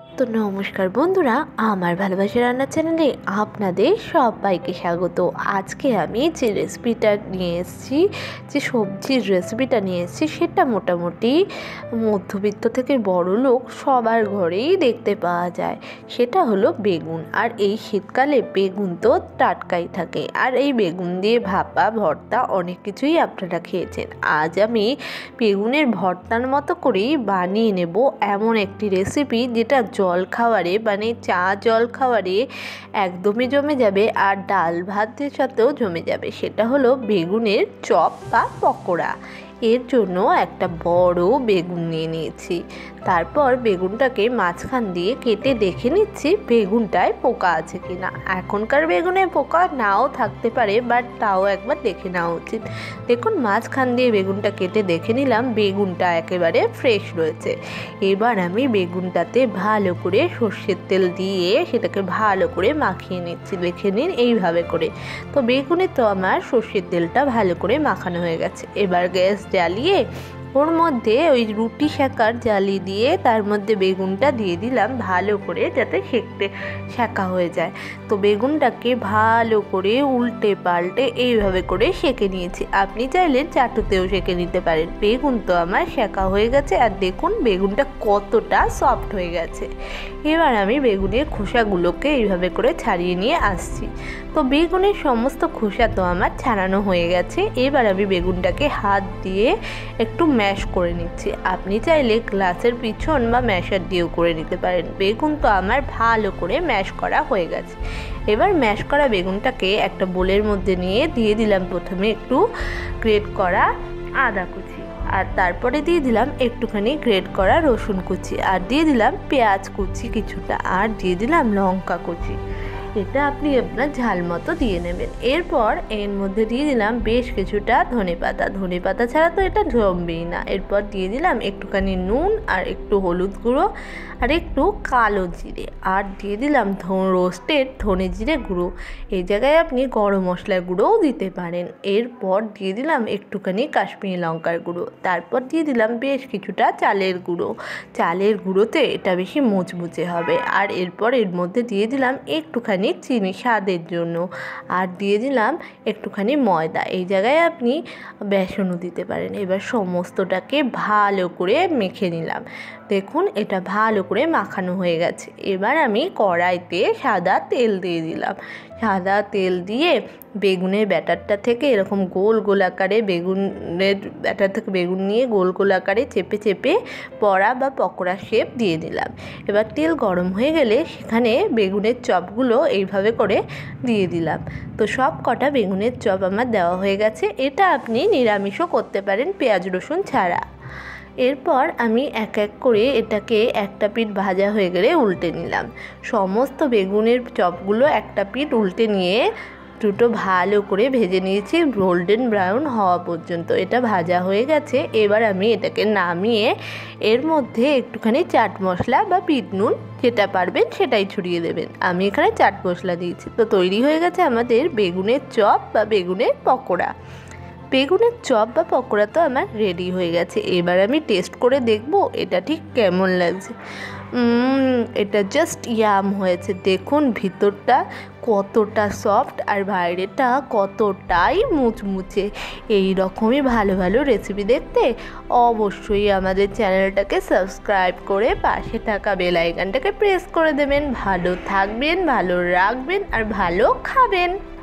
তো নমস্কার বন্ধুরা, আমার ভালোবাসা রান্নার চ্যানেলে আপনাদের সবাইকে স্বাগত। আজকে আমি যে রেসিপিটা নিয়ে এসেছি, যে সবজির রেসিপিটা নিয়ে এসেছি, সেটা মোটামুটি মধ্যবিত্ত থেকে বড় লোক সবার ঘরেই দেখতে পাওয়া যায়। সেটা হলো বেগুন। আর এই শীতকালে বেগুন তো টাটকাই থাকে, আর এই বেগুন দিয়ে ভাপা, ভর্তা অনেক কিছুই আপনারা খেয়েছেন। আজ আমি বেগুনের ভর্তার মতো করেই বানিয়ে নেব এমন একটি রেসিপি, যেটা জলখাবারে মানে চা জলখাবারে একদমই জমে যাবে, আর ডাল ভাতের সাথেও জমে যাবে। সেটা হলো বেগুনের চপ বা পকোড়া। এর জন্য একটা বড় বেগুন নিয়ে নিয়েছি। তারপর বেগুনটাকে মাঝখান দিয়ে কেটে দেখে নিচ্ছি বেগুনটায় পোকা আছে কিনা। এখনকার বেগুনে পোকা নাও থাকতে পারে, বাট তাও একবার দেখে নেওয়া উচিত। দেখুন, মাঝখান দিয়ে বেগুনটা কেটে দেখে নিলাম বেগুনটা একেবারে ফ্রেশ রয়েছে। এবার আমি বেগুনটাতে ভালো করে সর্ষের তেল দিয়ে সেটাকে ভালো করে মাখিয়ে নিচ্ছি। দেখে নিন এইভাবে করে। তো বেগুনে তো আমার সর্ষের তেলটা ভালো করে মাখানো হয়ে গেছে। এবার গ্যাস জ্বালিয়ে ওর মধ্যে ওই রুটি সেঁকার জালি দিয়ে তার মধ্যে বেগুনটা দিয়ে দিলাম ভালো করে, যাতে সেঁকা হয়ে যায়। তো বেগুনটাকে ভালো করে উল্টে পাল্টে এইভাবে করে সেঁকে নিয়েছি। আপনি চাইলে চাটুতেও সেঁকে নিতে পারেন। বেগুন তো আমার সেঁকা হয়ে গেছে, আর দেখুন বেগুনটা কতটা সফট হয়ে গেছে। এবার আমি বেগুনের খোসাগুলোকে এইভাবে করে ছাড়িয়ে নিয়ে আসছি। তো বেগুনের সমস্ত খোসা তো আমার ছাড়ানো হয়ে গেছে। এবার আমি বেগুনটাকে হাত দিয়ে একটু ম্যাশ করে নিচ্ছি। আপনি চাইলে গ্লাসের পিছন বা ম্যাশার দিয়েও করে নিতে পারেন। বেগুন তো আমার ভালো করে ম্যাশ করা হয়ে গেছে। এবার ম্যাশ করা বেগুনটাকে একটা বোলের মধ্যে নিয়ে দিয়ে দিলাম প্রথমে একটু গ্রেট করা আদা কুচি, আর তারপরে দিয়ে দিলাম একটুখানি গ্রেট করা রসুন কুচি, আর দিয়ে দিলাম পেঁয়াজ কুচি কিছুটা, আর দিয়ে দিলাম লঙ্কা কুচি। এটা আপনি আপনার ঝাল মতো দিয়ে নেবেন। এরপর এর মধ্যে দিয়ে দিলাম বেশ কিছুটা ধনেপাতা ছাড়া তো এটা জমবেই না। এরপর দিয়ে দিলাম একটুখানি নুন, আর একটু হলুদ গুঁড়ো, আর একটু কালো জিরে, আর দিয়ে দিলাম রোস্টেড ধনে জিরে গুঁড়ো। এই জায়গায় আপনি গরম মশলার গুঁড়োও দিতে পারেন। এরপর দিয়ে দিলাম একটুখানি কাশ্মীরি লঙ্কার গুঁড়ো, তারপর দিয়ে দিলাম বেশ কিছুটা চালের গুঁড়ো। চালের গুঁড়োতে এটা বেশি মুচমুচে হবে। আর এরপর এর মধ্যে দিয়ে দিলাম একটুখানি চিনি স্বাদের জন্য, আর দিয়ে দিলাম একটুখানি ময়দা। এই জায়গায় আপনি বেসনও দিতে পারেন। এবার সমস্তটাকে ভালো করে মেখে নিলাম। দেখুন, এটা ভালো করে মাখানো হয়ে গেছে। এবার আমি কড়াইতে সাদা তেল দিয়ে দিলাম। সাদা তেল দিয়ে বেগুনের ব্যাটারটা থেকে এরকম গোল গোল আকারে বেগুনের ব্যাটার থেকে বেগুন নিয়ে গোল গোল আকারে চেপে চেপে বড়া বা পকোড়া শেপ দিয়ে দিলাম। এবার তেল গরম হয়ে গেলে সেখানে বেগুনের চপগুলো এইভাবে করে দিয়ে দিলাম। তো সব কটা বেগুনের চপ আমার দেওয়া হয়ে গেছে। এটা আপনি নিরামিষও করতে পারেন, পেঁয়াজ রসুন ছাড়া। এরপর আমি এক এক করে এটাকে একটা পিঠ ভাজা হয়ে গেলে উল্টে নিলাম। সমস্ত বেগুনের চপগুলো একটা পিঠ উল্টে নিয়ে দুটো ভালো করে ভেজে নিয়েছি গোল্ডেন ব্রাউন হওয়া পর্যন্ত। এটা ভাজা হয়ে গেছে। এবার আমি এটাকে নামিয়ে এর মধ্যে একটুখানি চাট মশলা বা বিট নুন, যেটা পারবেন সেটাই ছড়িয়ে দেবেন। আমি এখানে চাট মশলা দিয়েছি। তো তৈরি হয়ে গেছে আমাদের বেগুনের চপ বা বেগুনের পকোড়া। বেগুনের চপ বা পকোড়া তো আমার রেডি হয়ে গেছে। এবার আমি টেস্ট করে দেখব এটা ঠিক কেমন লাগছে। এটা জাস্ট ইয়াম হয়েছে। দেখুন ভিতরটা কতটা সফট, আর বাইরেটা কতটাই মুচমুচে। এই রকমই ভালো ভালো রেসিপি দেখতে অবশ্যই আমাদের চ্যানেলটাকে সাবস্ক্রাইব করে পাশে থাকা বেল আইকনটাকে প্রেস করে দেবেন। ভালো থাকবেন, ভালো রাখবেন, আর ভালো খাবেন।